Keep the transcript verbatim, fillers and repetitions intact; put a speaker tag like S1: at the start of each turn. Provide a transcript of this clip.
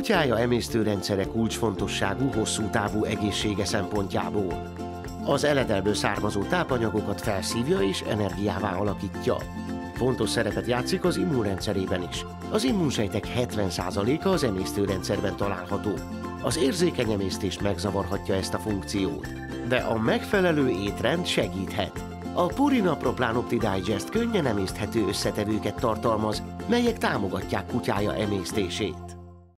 S1: kutyája emésztőrendszere kulcsfontosságú hosszú távú egészsége szempontjából. Az eledelből származó tápanyagokat felszívja és energiává alakítja. Fontos szerepet játszik az immunrendszerében is. Az immunsejtek hetven százaléka az emésztőrendszerben található. Az érzékeny emésztést megzavarhatja ezt a funkciót, de a megfelelő étrend segíthet. A Purina Pro Plan Opti Digest könnyen emészthető összetevőket tartalmaz, melyek támogatják kutyája emésztését.